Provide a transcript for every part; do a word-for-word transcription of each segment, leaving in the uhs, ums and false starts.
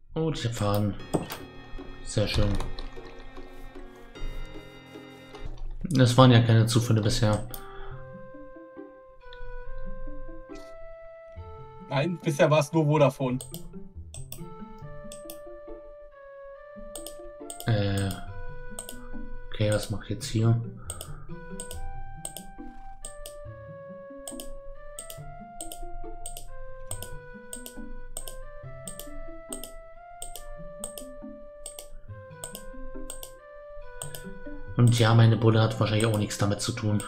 Oh, die Faden. Sehr schön. Das waren ja keine Zufälle bisher. Nein, bisher war es nur Vodafone. Äh. Okay, was mache ich jetzt hier? Und ja, meine Bulle hat wahrscheinlich auch nichts damit zu tun.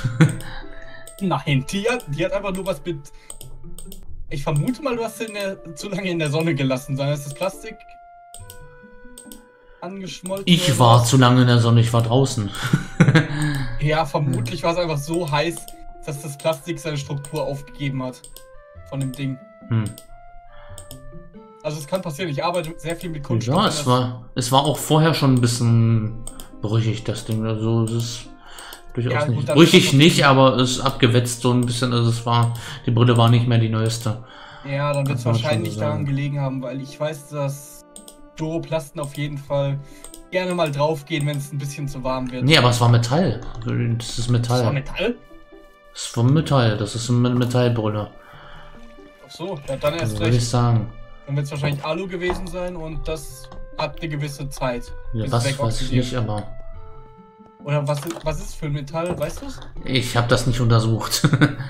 Nein, die hat, die hat einfach nur was mit... Ich vermute mal, du hast sie in der, zu lange in der Sonne gelassen. Dann ist das Plastik angeschmolzen. Ich war zu lange in der Sonne, ich war draußen. Ja, vermutlich war es einfach so heiß, dass das Plastik seine Struktur aufgegeben hat. Von dem Ding. Hm. Also es kann passieren, ich arbeite sehr viel mit Kunststoff. Ja, es war, es war auch vorher schon ein bisschen brüchig, das Ding. Also es ist durchaus Ja, gut, nicht. dann Brüchig ist nicht, aber es ist abgewetzt so ein bisschen. Also es war, die Brille war nicht mehr die neueste. Ja, dann wird es Kann man schon wahrscheinlich so daran sagen. gelegen haben, weil ich weiß, dass Duroplasten auf jeden Fall gerne mal draufgehen, wenn es ein bisschen zu warm wird. Nee, aber es war Metall. Das ist Metall. Das war Metall? Das war Metall. Das ist eine Metallbrille. Ach so, ja, dann erst Also würde ich recht. sagen. Dann wird es wahrscheinlich Alu gewesen sein und das hat eine gewisse Zeit. Ja, bis was es weiß ich wegoxidiert. nicht, aber Oder was, was ist für ein Metall, weißt du es? ich habe das nicht untersucht.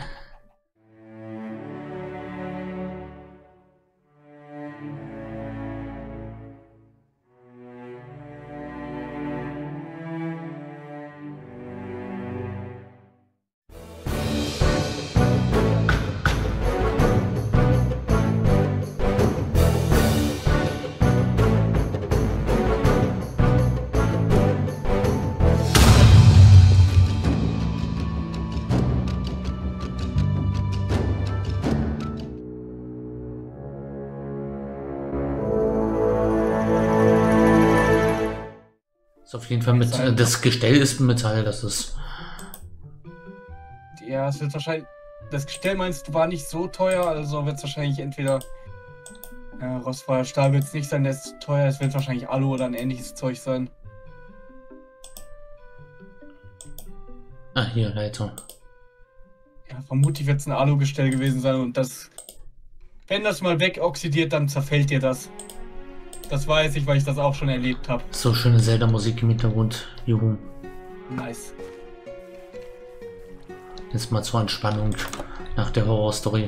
Ist auf jeden Fall mit. Das Gestell ist Metall, das ist. Ja, es wird wahrscheinlich. Das Gestell meinst du war nicht so teuer, also wird es wahrscheinlich entweder. Ja, Rostfreier Stahl wird es nicht sein, der ist zu teuer, es wird wahrscheinlich Alu oder ein ähnliches Zeug sein. Ah, hier, Leiter. Ja, vermutlich wird es ein Alu-Gestell gewesen sein und das. Wenn das mal wegoxidiert, dann zerfällt dir das. Das weiß ich, weil ich das auch schon erlebt habe. So schöne Zelda-Musik im Hintergrund. Juhu. Nice. Jetzt mal zur Entspannung nach der Horrorstory.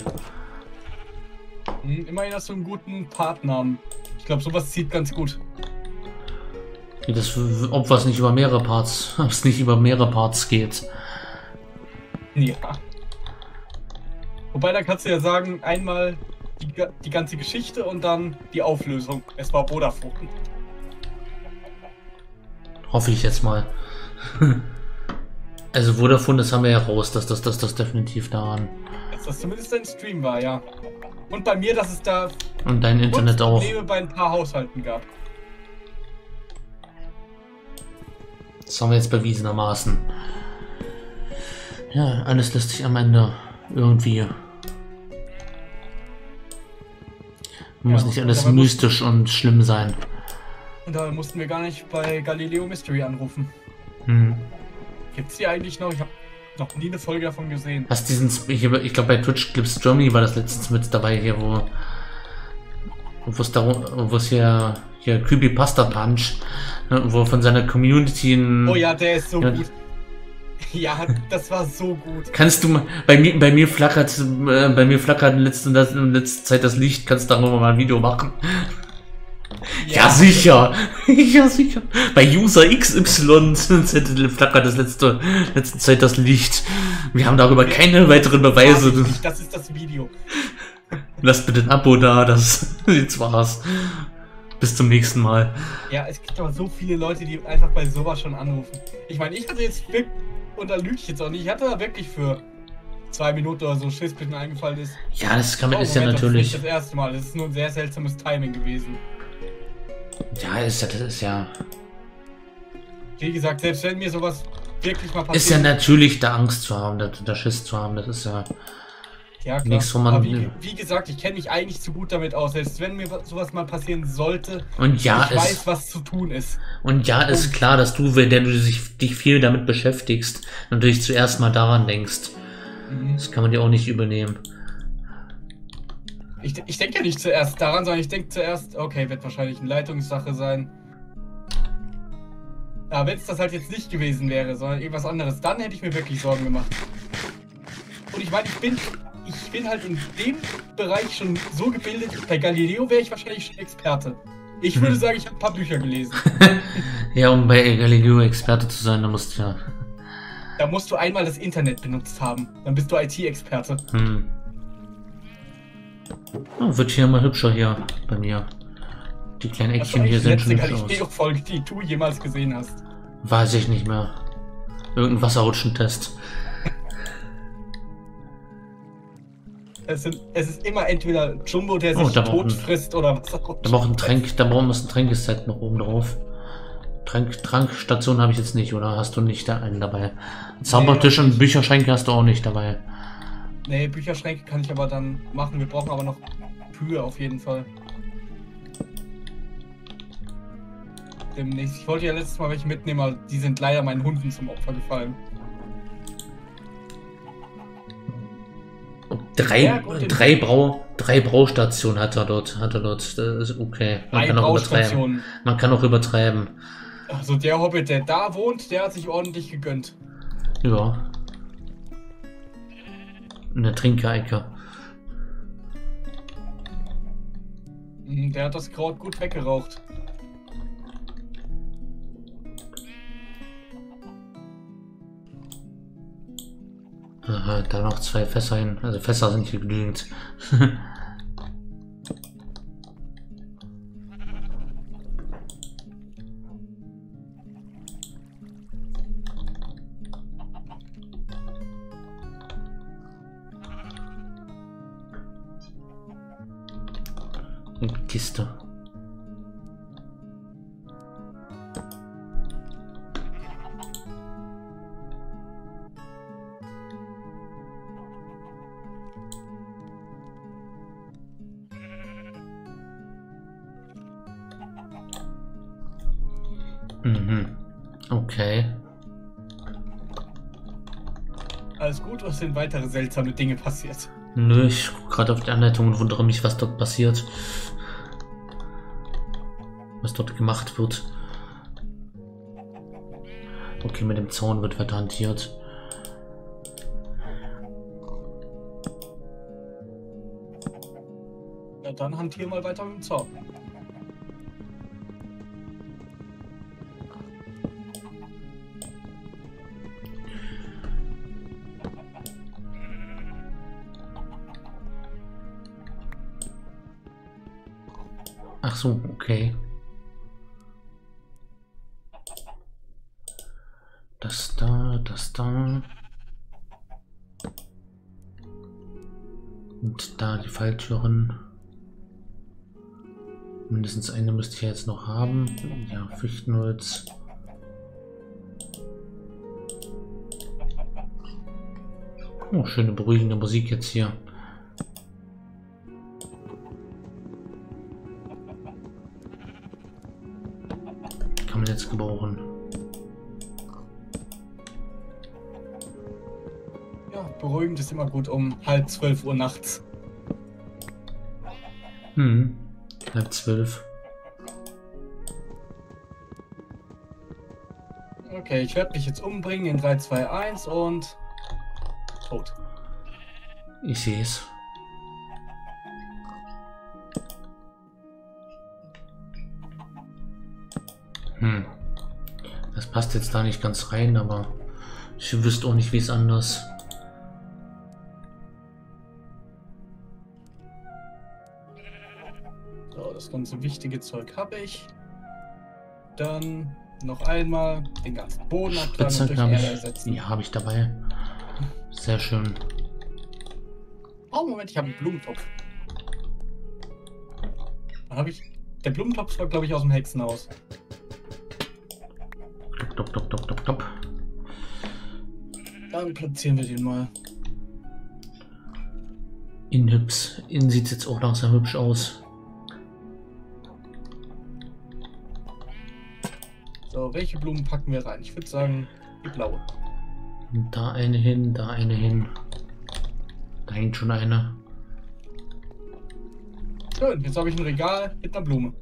Hm, immerhin hast du einen guten Partnamen. Ich glaube, sowas zieht ganz gut. Das, ob was nicht über mehrere Parts, ob es nicht über mehrere Parts geht. Ja. Wobei, da kannst du ja sagen, einmal die, die ganze Geschichte und dann die Auflösung. Es war Vodafone. Hoffe ich jetzt mal. Also Vodafone, das haben wir ja raus, dass das, das, das definitiv daran. Dass das zumindest ein Stream war, ja. Und bei mir, dass es da Und dein Internet auch. Probleme bei ein paar Haushalten gab. Das haben wir jetzt bewiesenermaßen. Ja, alles lässt sich am Ende irgendwie. Muss Ja, nicht alles aber mystisch und schlimm sein. Und da mussten wir gar nicht bei Galileo Mystery anrufen. Hm. Gibt's die eigentlich noch? Ich habe noch nie eine Folge davon gesehen. Hast diesen, ich, ich glaube bei Twitch Clips Germany war das letztens mit dabei hier, wo wo es da, wo es hier hier Creepypasta Punch, ne, wo von seiner Community ein, Oh ja, der ist so ja. gut. Ja, das war so gut. Kannst du mal, bei mir bei mir flackert äh, bei mir flackert in letzter, in letzter Zeit das Licht, kannst du darüber mal ein Video machen? Ja, sicher. Ja, sicher. Bei User X Y flackert das letzte, letzte Zeit das Licht. Wir haben darüber keine weiteren Beweise. Das ist das Video. Lasst bitte ein Abo da, das jetzt war's. Bis zum nächsten Mal. Ja, es gibt aber so viele Leute, die einfach bei sowas schon anrufen. Ich meine, ich hatte jetzt wirklich, und da lüge ich jetzt auch nicht, ich hatte da wirklich für zwei Minuten oder so Schiss, bis mir eingefallen ist. Ja, das kann man, Oh, ist ja Moment, natürlich. Das ist nicht das erste Mal, das ist nur ein sehr seltsames Timing gewesen. Ja, ist ja, das ist ja. Wie gesagt, selbst wenn mir sowas wirklich mal passiert. Ist ja natürlich da Angst zu haben, da, da Schiss zu haben, das ist ja. Ja, klar. Nichts, wo man. Aber wie, wie gesagt, ich kenne mich eigentlich zu gut damit aus. Selbst wenn mir sowas mal passieren sollte, Und ja, ich es, weiß, was zu tun ist. Und ja, ist und klar, dass du, wenn du dich, dich viel damit beschäftigst, natürlich zuerst mal daran denkst. Mhm. Das kann man dir auch nicht übernehmen. Ich, ich denke ja nicht zuerst daran, sondern ich denke zuerst, okay, wird wahrscheinlich eine Leitungssache sein. Aber wenn es das halt jetzt nicht gewesen wäre, sondern irgendwas anderes, dann hätte ich mir wirklich Sorgen gemacht. Und ich meine, ich bin, ich bin halt in dem Bereich schon so gebildet, bei Galileo wäre ich wahrscheinlich schon Experte. Ich würde mhm. sagen, ich habe ein paar Bücher gelesen. Ja, um bei Galileo Experte zu sein, da musst du ja... Da musst du einmal das Internet benutzt haben. Dann bist du I T-Experte. Hm. Oh, wird hier mal hübscher hier bei mir. Die kleinen Eckchen hier sind schon hübsch aus. Die Folge, die du jemals gesehen hast. Weiß ich nicht mehr. Irgendein Wasserrutschentest. Es, sind, es ist immer entweder Jumbo, der sich oh, tot frisst, oder Wasserrutschen. Da braucht ein Tränk, da brauchen wir ein Tränkeset noch oben drauf. Trank, Trankstation habe ich jetzt nicht, oder hast du nicht da einen dabei? Zaubertisch nee, und Bücherschränke hast du auch nicht dabei. Nee, Bücherschränke kann ich aber dann machen. Wir brauchen aber noch Kühe auf jeden Fall. Demnächst. Ich wollte ja letztes Mal welche mitnehmen, aber die sind leider meinen Hunden zum Opfer gefallen. Drei, ja, gut, drei, Brau, drei Braustationen hat er dort. Hat er dort. Das ist okay. Man kann auch übertreiben. Man kann auch übertreiben. Also der Hobbit, der da wohnt, der hat sich ordentlich gegönnt. Ja. Eine Trinkerecke. Der hat das Kraut gut weggeraucht. Aha, da noch zwei Fässer hin. Also Fässer sind hier genügend. Kiste. Mhm. Okay. Alles gut, oder sind weitere seltsame Dinge passiert? Nö, ich gucke gerade auf die Anleitung und wundere mich, was dort passiert. Was dort gemacht wird. Okay, mit dem Zaun wird weiter hantiert. Ja, dann hantier mal weiter mit dem Zaun. Ach so, okay. Das da, das da. Und da die Falltüren. Mindestens eine müsste ich jetzt noch haben. Ja, Fichtenholz. Oh, schöne beruhigende Musik jetzt hier. Kann man jetzt gebrauchen. Ja, beruhigend ist immer gut um halb zwölf Uhr nachts. Hm, halb zwölf. Okay, ich werde mich jetzt umbringen in drei, zwei, eins und tot. Ich sehe es. Hm. Das passt jetzt da nicht ganz rein, aber ich wüsste auch nicht, wie es anders. So, das ganze wichtige Zeug habe ich. Dann noch einmal den ganzen Boden abtragen und durch Erde ersetzen. Ja, habe ich dabei. Sehr schön. Oh, Moment, ich habe einen Blumentopf. Dann habe ich... Der Blumentopf war, glaube ich, aus dem Hexenhaus. Top, top, top, top, top. Dann platzieren wir den mal. Innen hübsch. Innen sieht es jetzt auch langsam hübsch aus. So, welche Blumen packen wir rein? Ich würde sagen, die blaue. Da eine hin, da eine hin. Da hängt schon eine. Schön, jetzt habe ich ein Regal mit einer Blume.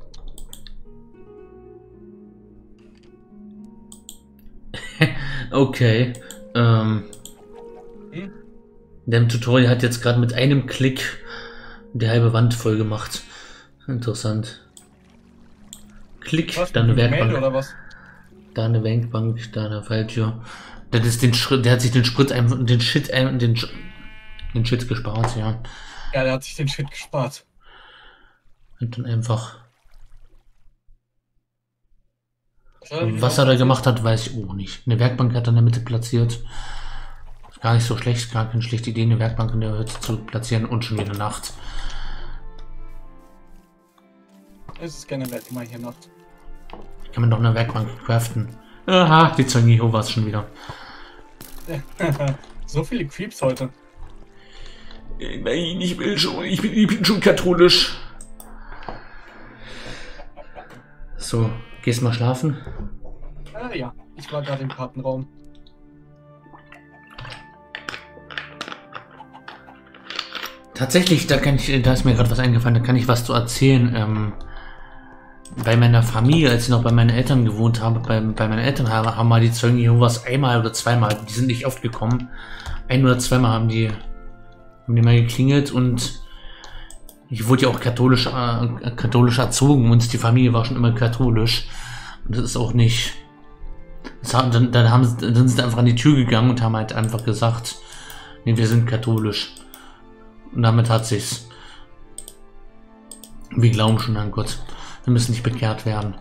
Okay. Ähm, hm? Der Tutorial hat jetzt gerade mit einem Klick die halbe Wand voll gemacht. Interessant. Klick, Was, da eine Werkbank. Oder was? Da eine Werkbank, da eine Falltür. Das ist den Schritt, der hat sich den Sprit einfach, den Shit, den, den Shit gespart, ja. Ja, der hat sich den Shit gespart. Und dann einfach. Was, was er da gemacht hat, weiß ich auch nicht. Eine Werkbank hat er in der Mitte platziert. Gar nicht so schlecht, gar keine schlechte Idee, eine Werkbank in der Hütte zu platzieren und schon wieder Nacht. Es ist generell immer hier Nacht. Kann man doch eine Werkbank craften. Aha, die Zeugen Jehovas schon wieder. So viele Creeps heute. Nein, ich will schon, ich bin, ich bin schon katholisch. So, gehst mal schlafen? Ah ja, ich war gerade im Kartenraum. Tatsächlich, da kann ich, da ist mir gerade was eingefallen, da kann ich was zu erzählen. Ähm, bei meiner Familie, als ich noch bei meinen Eltern gewohnt habe, bei, bei meinen Eltern haben, haben mal die Zeugen Jehovas einmal oder zweimal, die sind nicht oft gekommen, ein oder zweimal haben die, haben die mal geklingelt und ich wurde ja auch katholisch, äh, katholisch erzogen und die Familie war schon immer katholisch. Und das ist auch nicht. Das haben, dann, dann, haben, dann sind sie einfach an die Tür gegangen und haben halt einfach gesagt, nee, wir sind katholisch. Und damit hat sich's. Wir glauben schon an Gott. Wir müssen nicht bekehrt werden.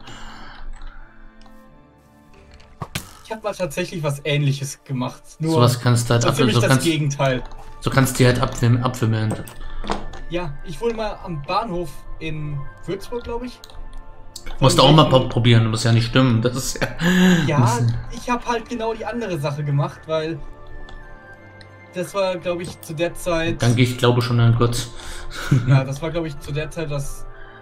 Ich habe mal tatsächlich was Ähnliches gemacht. Nur so was kannst du halt abwimmeln. So das kannst, Gegenteil. So kannst du halt abwimmeln. abwimmeln. Ja, ich wurde mal am Bahnhof in Würzburg, glaube ich. Musst du auch mal probieren, das muss ja nicht stimmen. Das ist ja. Ja, ich habe halt genau die andere Sache gemacht, weil das war, glaube ich, zu der Zeit. Danke, ich glaube schon an Gott. Ja, das war, glaube ich, zu der Zeit, dass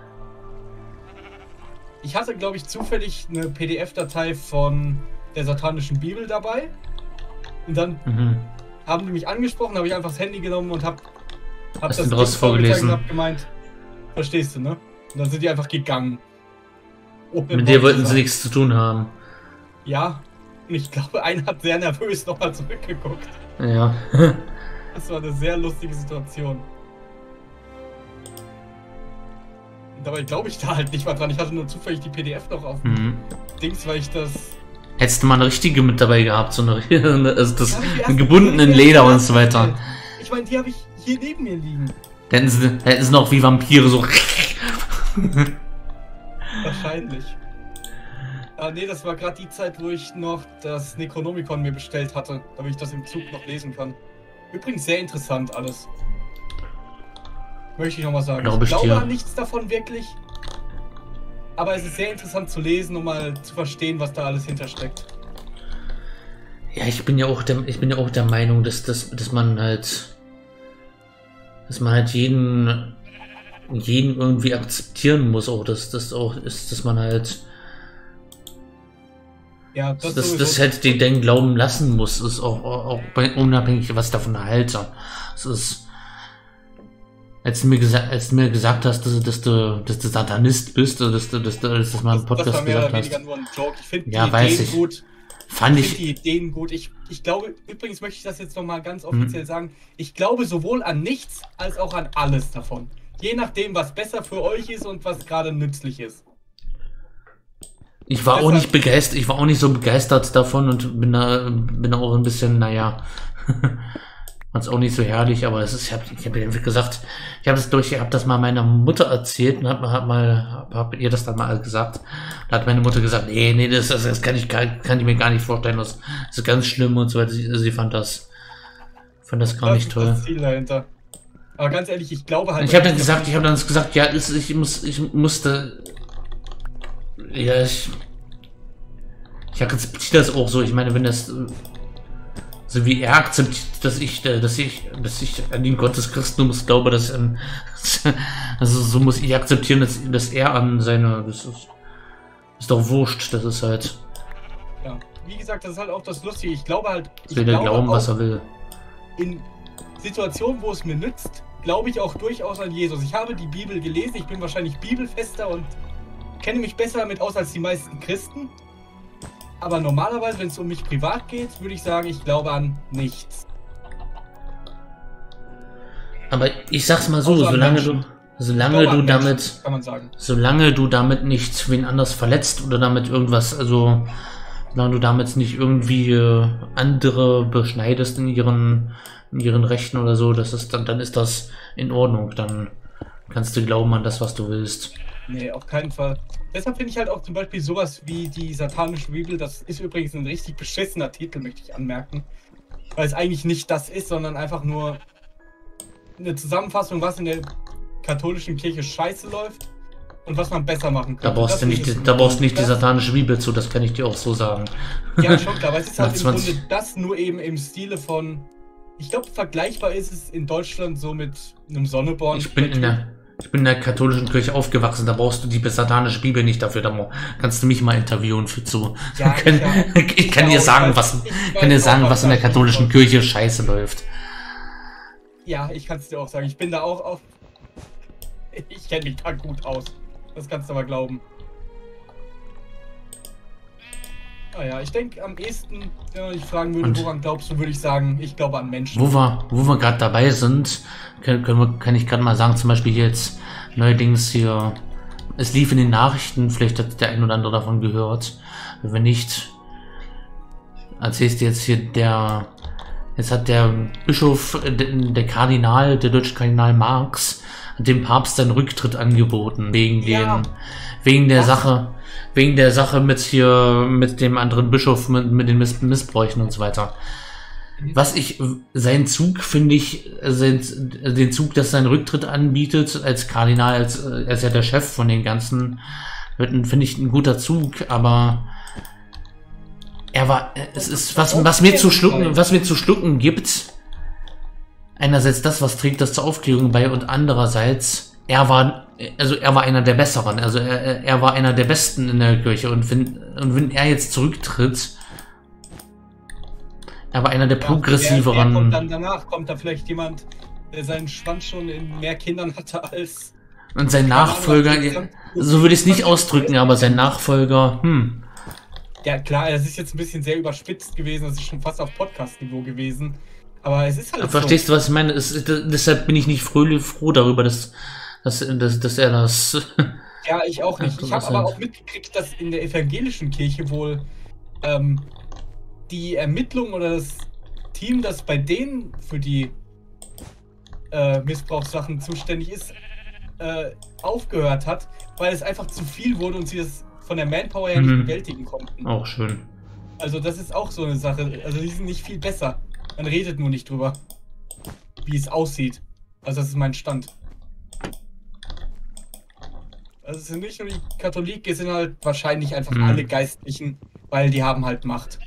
ich hatte, glaube ich, zufällig eine P D F-Datei von der satanischen Bibel dabei. Und dann mhm. haben die mich angesprochen, habe ich einfach das Handy genommen und habe hab Hast das daraus vorgelesen. Und hab gemeint, verstehst du, ne? Und dann sind die einfach gegangen. Ohne Mit dir wollten sie nichts zu tun haben. Ja, und ich glaube, einer hat sehr nervös nochmal zurückgeguckt. Ja. Das war eine sehr lustige Situation. Und dabei glaube ich da halt nicht mal dran. Ich hatte nur zufällig die P D F noch auf dem mhm. Dings, weil ich das... Hättest du mal eine richtige mit dabei gehabt, so eine, also das gebundenen Leder und so weiter. Ich meine, die habe ich hier neben mir liegen. Da hätten sie, hätten sie noch wie Vampire so... Wahrscheinlich. Ah, nee, das war gerade die Zeit, wo ich noch das Necronomicon mir bestellt hatte, damit ich das im Zug noch lesen kann. Übrigens sehr interessant alles. Möchte ich nochmal sagen. Glaub ich ich glaube dir. an nichts davon wirklich. Aber es ist sehr interessant zu lesen, um mal zu verstehen, was da alles hintersteckt. Ja, ich bin ja auch der, ich bin ja auch der Meinung, dass, dass, dass man halt, dass man halt jeden, jeden irgendwie akzeptieren muss, auch dass das auch ist, dass man halt, ja, das, dass das halt den, den Glauben lassen muss, ist auch, auch bei, unabhängig, was ich davon halte. Es ist, als du mir gesagt, als du mir gesagt hast, dass, dass du, dass du Satanist bist, oder dass du, dass du, dass du mal im Podcast das war mehr gesagt oder weniger hast. nur ein Joke. Ich finde ja, die weiß Ideen ich. gut. Fand ich ich. finde die Ideen gut. Ich, ich glaube, übrigens möchte ich das jetzt nochmal ganz offiziell hm. sagen. Ich glaube sowohl an nichts als auch an alles davon. Je nachdem, was besser für euch ist und was gerade nützlich ist. Ich war auch nicht begeistert, ich war auch nicht so begeistert davon und bin da, bin da auch ein bisschen, naja, fand's auch nicht so herrlich, aber es ist, ich habe ich hab gesagt, ich habe das durch, ich habe das mal meiner Mutter erzählt und hab, hab mal, hab, hab ihr das dann mal gesagt. Da hat meine Mutter gesagt, nee, nee, das, das, das kann ich, kann, kann ich mir gar nicht vorstellen, das, das ist ganz schlimm und so weiter. Sie, sie fand das, fand das gar das nicht ist toll. Das Ziel dahinter. Aber ganz ehrlich, ich glaube halt. Ich habe dann gesagt, ich habe dann gesagt, ja, ist, ich muss, ich musste. Ja, ich. Ich akzeptiere das auch so. Ich meine, wenn das. also wie er akzeptiert, dass ich, äh, dass ich, dass ich an den Gott des Christentums glaube, dass, ähm, also so muss ich akzeptieren, dass, dass er an seine, das ist, ist doch wurscht, das ist halt. Ja, wie gesagt, das ist halt auch das Lustige. Ich glaube halt, ich will der glaube glauben, was er will. In Situationen, wo es mir nützt, glaube ich auch durchaus an Jesus. Ich habe die Bibel gelesen, ich bin wahrscheinlich bibelfester und kenne mich besser damit aus als die meisten Christen. Aber normalerweise, wenn es um mich privat geht, würde ich sagen, ich glaube an nichts. Aber ich sag's mal so, Außer solange du, solange du Menschen, damit, kann man sagen. solange du damit nicht wen anders verletzt oder damit irgendwas, also solange du damit nicht irgendwie äh, andere beschneidest in ihren, in ihren Rechten oder so, das ist dann, dann ist das in Ordnung. Dann kannst du glauben an das, was du willst. Nee, auf keinen Fall. Deshalb finde ich halt auch zum Beispiel sowas wie die satanische Bibel, das ist übrigens ein richtig beschissener Titel, möchte ich anmerken. Weil es eigentlich nicht das ist, sondern einfach nur eine Zusammenfassung, was in der katholischen Kirche scheiße läuft und was man besser machen kann. Da brauchst du nicht, die, da brauchst nicht die satanische Bibel zu, das kann ich dir auch so sagen. Ja, schon klar, aber es ist halt im zwanzig Grunde das nur eben im Stile von, ich glaube, vergleichbar ist es in Deutschland so mit einem Sonneborn. Ich bin in der, ich bin in der katholischen Kirche aufgewachsen, da brauchst du die satanische Bibel nicht dafür, da kannst du mich mal interviewen für zu. Ja, ich, kann, ich, ich kann dir sagen, was, kann dir sagen, was in der katholischen Kirche scheiße läuft. Ja, ich kann es dir auch sagen, ich bin da auch auf... Ich kenne mich da gut aus. Das kannst du aber glauben. Ah ja, ich denke am ehesten, wenn man dich fragen würde, Und woran glaubst du, würde ich sagen, ich glaube an Menschen. Wo wir, wo wir gerade dabei sind, können, können wir, kann ich gerade mal sagen, zum Beispiel jetzt neuerdings hier, es lief in den Nachrichten, vielleicht hat der ein oder andere davon gehört. Wenn nicht, erzählst du jetzt hier der, jetzt hat der Bischof, der, der Kardinal, der deutsche Kardinal Marx, dem Papst seinen Rücktritt angeboten, wegen Ja. den, wegen der Was? Sache, wegen der Sache mit hier, mit dem anderen Bischof, mit, mit den Miss Missbräuchen und so weiter. Was ich, sein Zug finde ich, sein, den Zug, das seinen Rücktritt anbietet, als Kardinal, als, er ist ja der Chef von den ganzen, finde ich ein guter Zug, aber er war, es ist, was, was mir zu schlucken, was mir zu schlucken gibt, einerseits das, was trägt das zur Aufklärung bei und andererseits, er war, also er war einer der Besseren, also er, er war einer der Besten in der Kirche und wenn, und wenn er jetzt zurücktritt, er war einer der Ja, progressiveren. Wer, wer kommt dann danach? Kommt da vielleicht jemand, der seinen Schwanz schon in mehr Kindern hatte als... Und sein Nachfolger, so würde ich es nicht ausdrücken, aber sein Nachfolger, hm. Ja klar, das ist jetzt ein bisschen sehr überspitzt gewesen, das ist schon fast auf Podcast-Niveau gewesen. Aber es ist halt Verstehst so. du, was ich meine? Es, es, deshalb bin ich nicht fröhlich froh darüber, dass, dass, dass, dass er das... Ja, ich auch nicht. Ich habe aber auch mitgekriegt, dass in der evangelischen Kirche wohl ähm, die Ermittlung oder das Team, das bei denen für die äh, Missbrauchssachen zuständig ist, äh, aufgehört hat, weil es einfach zu viel wurde und sie das von der Manpower her Mhm. nicht bewältigen konnten. Auch schön. Also das ist auch so eine Sache. Also die sind nicht viel besser. Man redet nur nicht drüber, wie es aussieht. Also das ist mein Stand. Also es sind nicht nur die Katholiken, es sind halt wahrscheinlich einfach Mhm. alle Geistlichen, weil die haben halt Macht.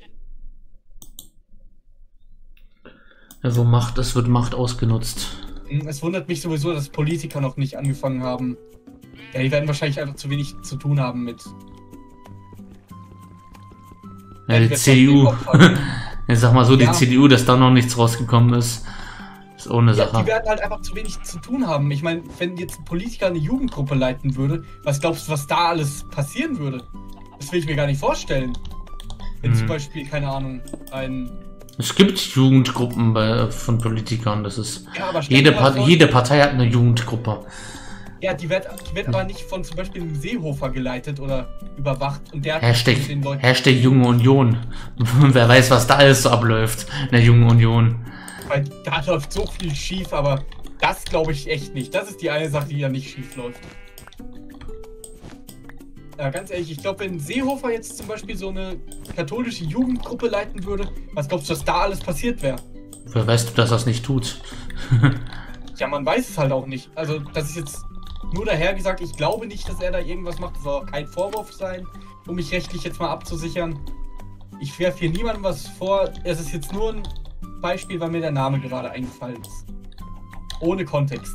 Ja, wo Macht ist, wird Macht ausgenutzt. Es wundert mich sowieso, dass Politiker noch nicht angefangen haben. Ja, die werden wahrscheinlich einfach zu wenig zu tun haben mit... Ja, die wir C D U. trotzdem Opfer. Ich sag mal so, die Ja. C D U, dass da noch nichts rausgekommen ist, ist ohne Ja, Sache. die werden halt einfach zu wenig zu tun haben. Ich meine, wenn jetzt ein Politiker eine Jugendgruppe leiten würde, was glaubst du, was da alles passieren würde? Das will ich mir gar nicht vorstellen. Wenn Mhm. zum Beispiel, keine Ahnung, ein... Es gibt Jugendgruppen bei, von Politikern, das ist... Ja, aber stell Jede, dir mal Part, vor, jede Partei hat eine Jugendgruppe. Ja, die wird, die wird aber nicht von zum Beispiel einem Seehofer geleitet oder überwacht. Und der hat Hashtag, mit den Leuten... Hashtag Junge Union. Wer weiß, was da alles so abläuft in der Jungen Union. Weil da läuft so viel schief, aber das glaube ich echt nicht. Das ist die eine Sache, die ja nicht schief läuft. Ja, ganz ehrlich, ich glaube, wenn Seehofer jetzt zum Beispiel so eine katholische Jugendgruppe leiten würde, was glaubst du, dass da alles passiert wäre? Wer weiß, dass das nicht tut. Ja, man weiß es halt auch nicht. Also, das ist jetzt nur daher gesagt, ich glaube nicht, dass er da irgendwas macht. Das soll auch kein Vorwurf sein, um mich rechtlich jetzt mal abzusichern. Ich werfe hier niemandem was vor. Es ist jetzt nur ein Beispiel, weil mir der Name gerade eingefallen ist. Ohne Kontext.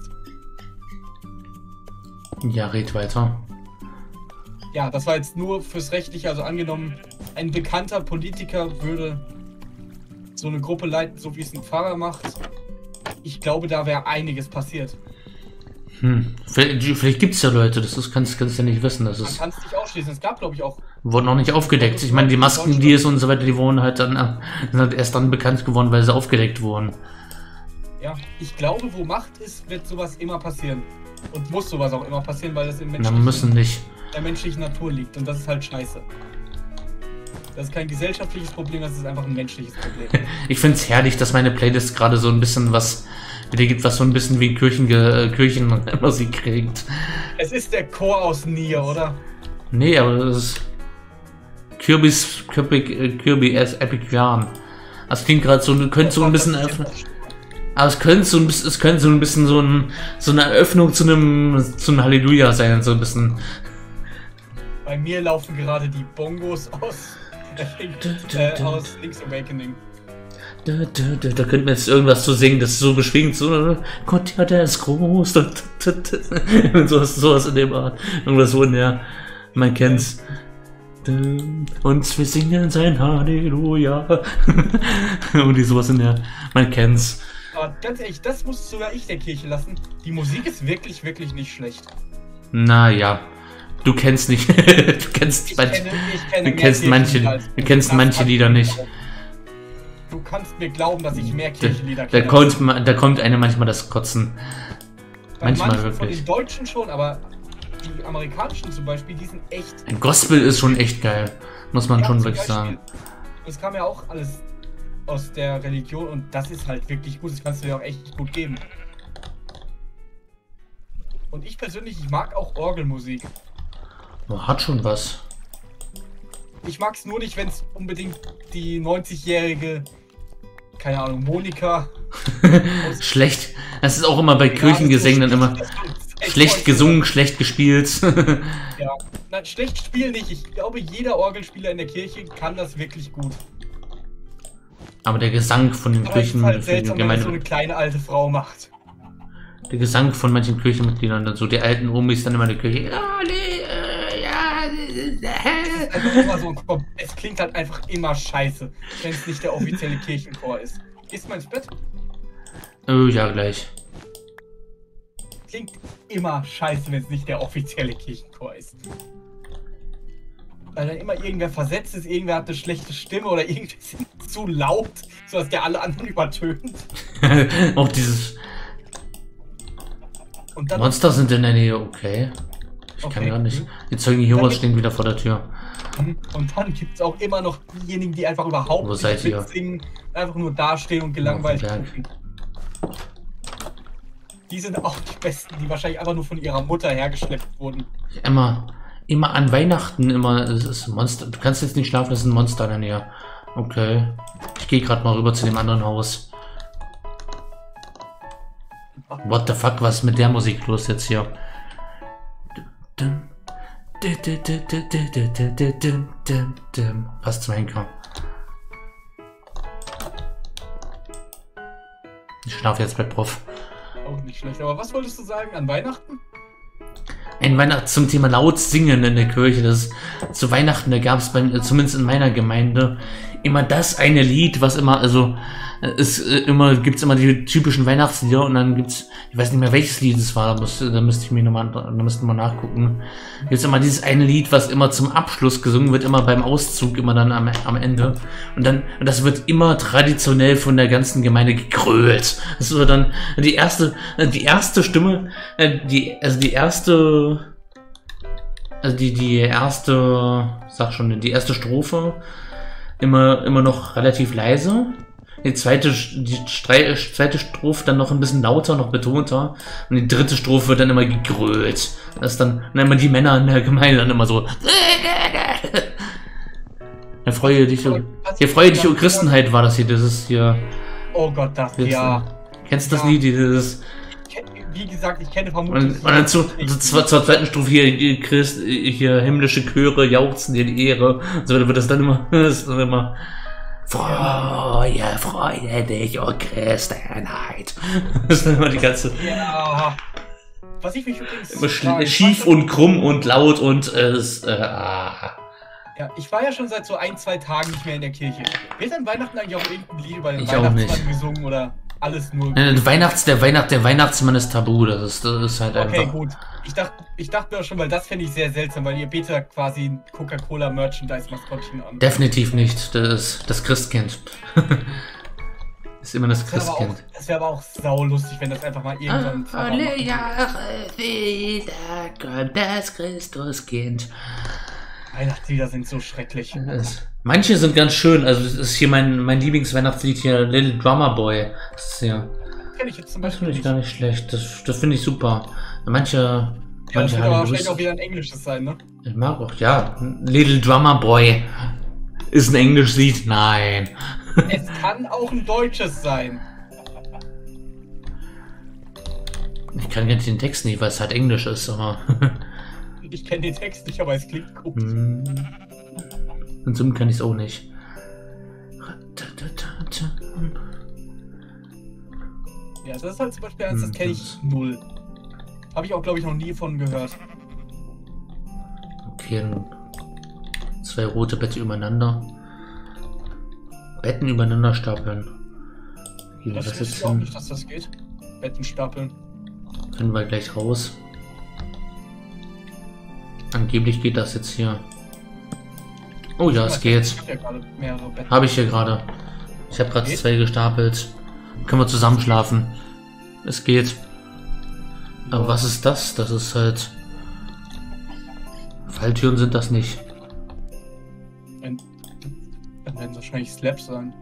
Ja, red weiter. Ja, das war jetzt nur fürs Rechtliche. Also angenommen, ein bekannter Politiker würde so eine Gruppe leiten, so wie es ein Pfarrer macht. Ich glaube, da wäre einiges passiert. Hm. Vielleicht, vielleicht gibt es ja Leute, das ist, kannst du ja nicht wissen. Das Man ist, kann es nicht ausschließen. Es gab, glaube ich, auch... wurden auch nicht aufgedeckt. Ich meine, die Masken, die es und so weiter, die wurden halt dann äh, sind halt erst dann bekannt geworden, weil sie aufgedeckt wurden. Ja, ich glaube, wo Macht ist, wird sowas immer passieren. Und muss sowas auch immer passieren, weil das im Na, menschlichen, müssen nicht. der menschlichen Natur liegt. Und das ist halt scheiße. Das ist kein gesellschaftliches Problem, das ist einfach ein menschliches Problem. Ich finde es herrlich, dass meine Playlist gerade so ein bisschen was wieder gibt, was so ein bisschen wie Kirchen, Kirchenmusik kriegt. Es ist der Chor aus Nier, oder? Nee, aber das ist Kirby's Kirby, Kirby as Epic Yarn. Das klingt gerade so, könnte so ein bisschen öffnen. Aber es könnte so ein bisschen, es könnte so ein bisschen so, ein, so eine Eröffnung zu einem, zu einem Halleluja sein, so ein bisschen. Bei mir laufen gerade die Bongos aus, äh, aus Link's Awakening. Da, da, da, da könnten wir jetzt irgendwas zu singen, das ist so beschwingt, so, Gott, ja, der ist groß, da, da, da, da. sowas, sowas in dem Art, irgendwas so in der, man kennt's. Und wir singen sein Halleluja. Und die sowas in der, man kennt's. Aber ganz ehrlich, das muss sogar ich der Kirche lassen. Die Musik ist wirklich, wirklich nicht schlecht. Naja, du kennst nicht, du kennst, Ich manche, kenne, ich kenne du mehr kennst manche, Kirchenlieder als du kennst Das manche kann Lieder ich nicht. glauben. Du kannst mir glauben, dass ich mehr Da, Kirchenlieder da kenne. kommt, ma- da kommt einem manchmal das Kotzen. Bei manchmal manchen wirklich. Von den Deutschen schon, aber die amerikanischen zum Beispiel, die sind echt... Ein Gospel ist schon echt geil, muss man Ja, schon zum wirklich Beispiel, sagen. Das kam ja auch alles aus der Religion und das ist halt wirklich gut. Das kannst du dir auch echt gut geben. Und ich persönlich, ich mag auch Orgelmusik. Oh, hat schon was. Ich mag es nur nicht, wenn es unbedingt die neunzigjährige, keine Ahnung, Monika... Schlecht. Das ist auch immer bei Kirchengesängen dann immer schlecht gesungen, schlecht gespielt. Ja, nein, schlecht spielen nicht. Ich glaube, jeder Orgelspieler in der Kirche kann das wirklich gut. Aber der Gesang von den Aber es ist Kirchen, halt seltsam, wenn das so eine Gemeinde, kleine alte Frau macht. der Gesang von manchen Kirchenmitgliedern, dann so die alten Omis dann immer in der Kirche. Ja, nee, äh, ja, Es, ist einfach immer so, ein- es klingt halt einfach immer scheiße, wenn es nicht der offizielle Kirchenchor ist. Gehst du mal ins Bett? oh, ja, gleich. Klingt immer scheiße, wenn es nicht der offizielle Kirchenchor ist. Weil dann immer irgendwer versetzt ist, irgendwer hat eine schlechte Stimme oder irgendwie sind zu laut, sodass der alle anderen übertönt. Auch dieses Und dann Monster sind in der Nähe, okay. Ich kann Okay. gar nicht. Die Zeugen Jehovas stehen wieder vor der Tür. Und dann gibt es auch immer noch diejenigen, die einfach überhaupt Wo seid ihr? mitsingen, einfach nur dastehen und gelangweilt Auf dem Berg. gucken. Die sind auch die Besten, die wahrscheinlich einfach nur von ihrer Mutter hergeschleppt wurden. Immer, immer an Weihnachten immer, es ist ein Monster. Du kannst jetzt nicht schlafen, es ist ein Monster in der Nähe. Okay. Ich gehe gerade mal rüber zu dem anderen Haus. What the fuck, was ist mit der Musik los jetzt hier? Was zum Henker? Ich schlafe jetzt bei Prof. Auch nicht schlecht. Aber was wolltest du sagen an Weihnachten? Ein Weihnachten zum Thema laut singen in der Kirche. Das zu Weihnachten, da gab es zumindest in meiner Gemeinde immer das eine Lied, was immer, also es äh, immer gibt's immer die typischen Weihnachtslieder und dann gibt's, ich weiß nicht mehr welches Lied es war, da, muss, da müsste ich mir nochmal, da müssten wir nachgucken. Gibt's immer dieses eine Lied, was immer zum Abschluss gesungen wird, immer beim Auszug, immer dann am, am Ende. Und dann, und das wird immer traditionell von der ganzen Gemeinde gegrölt. Das wird dann die erste, die erste Stimme, äh, die, also die erste, also die, die erste, sag schon, die erste Strophe immer, immer noch relativ leise. Die zweite, die Strei, zweite Strophe dann noch ein bisschen lauter, noch betonter. Und die dritte Strophe wird dann immer gegrölt. Das ist dann, dann immer die Männer in der Gemeinde dann immer so. Ja, freue dich, hier freue dich, oh Christenheit war das hier, das ist hier. Oh Gott, das, Jetzt, ja. Kennst du das Ja. Lied, dieses. wie gesagt, ich kenne Und, vermutlich... und dann zu, zu, zur, zur zweiten Stufe hier, Christ, hier himmlische Chöre jauchzen dir die Ehre. So wird das dann immer, das ist dann immer Freue, freue dich, oh Christenheit. Das ist dann immer die ganze... Ja. Was ich mich übrigens... Immer frage, schief und krumm und laut und es... Äh, ah. Ja, ich war ja schon seit so ein, zwei Tagen nicht mehr in der Kirche. Wird an Weihnachten eigentlich auch irgendein Lied über den Ich auch Weihnachtsmann nicht. gesungen oder alles nur... Der, Weihnachts, der, Weihnacht, der Weihnachtsmann ist tabu, das ist, das ist halt Okay, einfach... gut. Ich dachte, ich dachte mir auch schon, weil das fände ich sehr seltsam, weil ihr bietet ja quasi ein Coca-Cola-Merchandise-Maskottchen an. Definitiv nicht, das ist das Christkind. Ist immer das Das wäre aber, auch- Christkind. das wär aber auch saulustig, wenn das einfach mal irgendwann... Alle Jahre wieder kommt das Christuskind. Weihnachtslieder sind so schrecklich. Das- Manche sind ganz schön, also das ist hier mein, mein Lieblingsweihnachtslied hier, Little Drummer Boy. Das ist ja, Kenn ich jetzt zum das Beispiel finde ich nicht. gar nicht schlecht, das, das finde ich super. Manche, Ja, das manche wird aber haben wahrscheinlich auch Lust. wieder ein englisches sein, ne? Ich mag auch, ja, Little Drummer Boy. Ist ein englisches Lied? Nein. Es kann auch ein deutsches sein. Ich kann jetzt den Text nicht, weil es halt Englisch ist, aber... Ich kenne den Text nicht, aber es klingt gut. Hm. Und so kann ich es auch nicht. Ja, das ist halt zum Beispiel eins, das Hm, kenne ich null. Habe ich auch, glaube ich, noch nie von gehört. Okay, zwei rote Betten übereinander. Betten übereinander stapeln. Hier, Das das wusste jetzt ich auch hin. nicht, dass das geht. Betten stapeln. Können wir gleich raus. Angeblich geht das jetzt hier. Oh ja, es geht. Ich habe ja gerade mehrere Betten. Habe ich hier gerade. Ich habe gerade Geht? zwei gestapelt. Können wir zusammen schlafen. Es geht. Aber was ist das? Das ist halt... Falltüren sind das nicht. Dann dann werden es wahrscheinlich Slaps sein.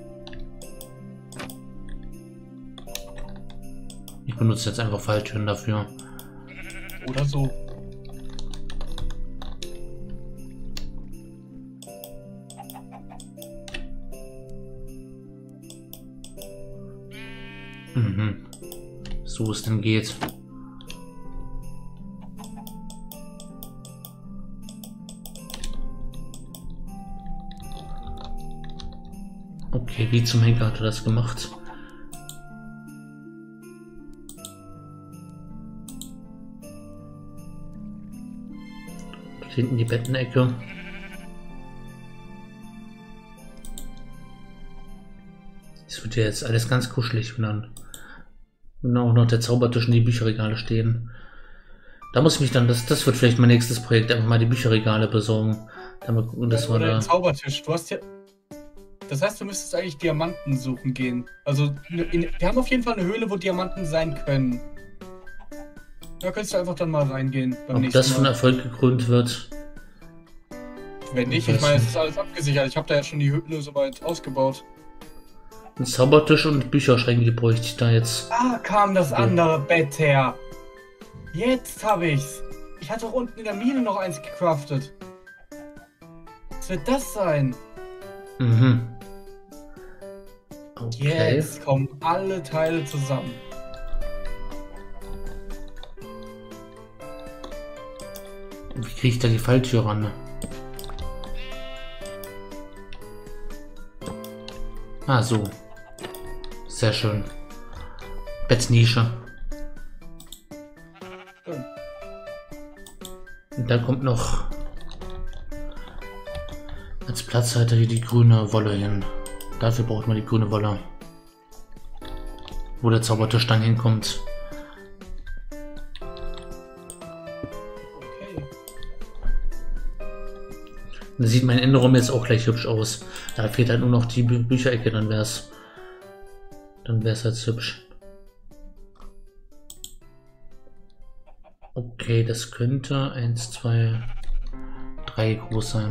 Ich benutze jetzt einfach Falltüren dafür. Oder so. Mhm. So es denn geht. Okay, wie zum Henker hat er das gemacht? Hinten die Bettenecke. Es wird ja jetzt alles ganz kuschelig, wenn dann wenn auch noch der Zaubertisch und die Bücherregale stehen. Da muss ich mich dann, das, das wird vielleicht mein nächstes Projekt, einfach mal die Bücherregale besorgen. Damit, und das war Oder da. den Zaubertisch. Du hast ja. Das heißt, du müsstest eigentlich Diamanten suchen gehen. Also, in, wir haben auf jeden Fall eine Höhle, wo Diamanten sein können. Da könntest du einfach dann mal reingehen. Beim Ob nächsten das von Mal. Erfolg gekrönt wird. Wenn nicht, Ich ich meine, weiß es ist alles abgesichert. Ich habe da ja schon die Höhle soweit ausgebaut. Ein Zaubertisch und Bücherschränke bräuchte ich da jetzt. Ah, kam das Ja. andere Bett her. Jetzt habe ich's. Ich hatte auch unten in der Mine noch eins gecraftet. Was wird das sein? Mhm. Okay. Jetzt kommen alle Teile zusammen. Wie kriege ich da die Falltür ran? Ah, so. Sehr schön. Bettnische. Schön. Und da kommt noch als Platzhalter hier die grüne Wolle hin. Dafür braucht man die grüne Wolle. Wo der Zaubertisch dann hinkommt. Okay. Dann sieht mein Innenraum jetzt auch gleich hübsch aus. Da fehlt halt nur noch die Bü Bücherecke, dann wär's. Dann wär's halt hübsch. Okay, das könnte eins, zwei, drei groß sein.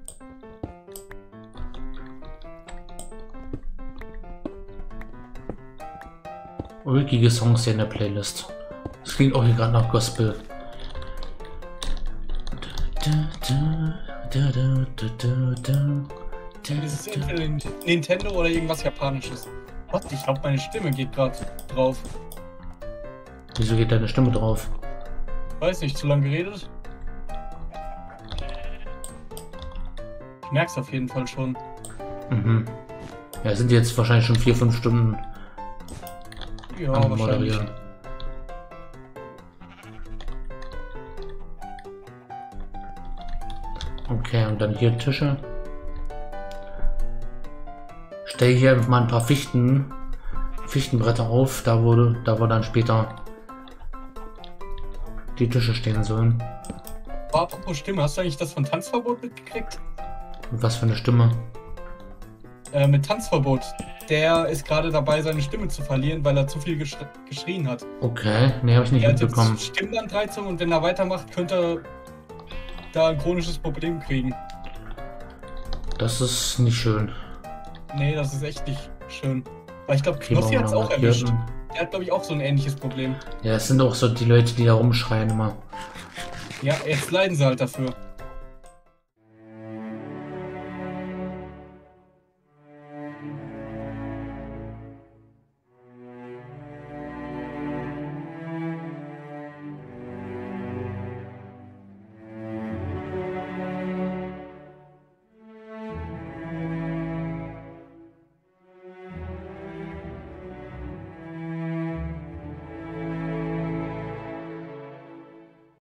Ulkige Songs hier in der Playlist. Das klingt auch hier gerade nach Gospel. Das ist entweder Nintendo oder irgendwas Japanisches. Was? Ich glaube, meine Stimme geht gerade drauf. Wieso geht deine Stimme drauf? Weiß nicht, zu lange geredet? Ich merk's auf jeden Fall schon. Mhm. Ja, sind jetzt wahrscheinlich schon vier, fünf Stunden Ja, am wahrscheinlich. Moderieren. Okay, und dann hier Tische. Stell hier einfach mal ein paar Fichten, Fichtenbretter auf, da wo, da wo dann später die Tische stehen sollen. Aber apropos Stimme, hast du eigentlich das von Tanzverbot mitgekriegt? Und was für eine Stimme. Äh, mit Tanzverbot. Der ist gerade dabei, seine Stimme zu verlieren, weil er zu viel geschr geschrien hat. Okay, nee, habe ich nicht Er hat mitbekommen. jetzt Stimmbandreizung und wenn er weitermacht, könnte er da ein chronisches Problem kriegen. Das ist nicht schön. Nee, das ist echt nicht schön. Weil ich glaube, Kriegen wir Knossi hat es mal auch noch erwischt. hier- Der hat, glaube ich, auch so ein ähnliches Problem. Ja, es sind auch so die Leute, die da rumschreien immer. Ja, jetzt leiden sie halt dafür.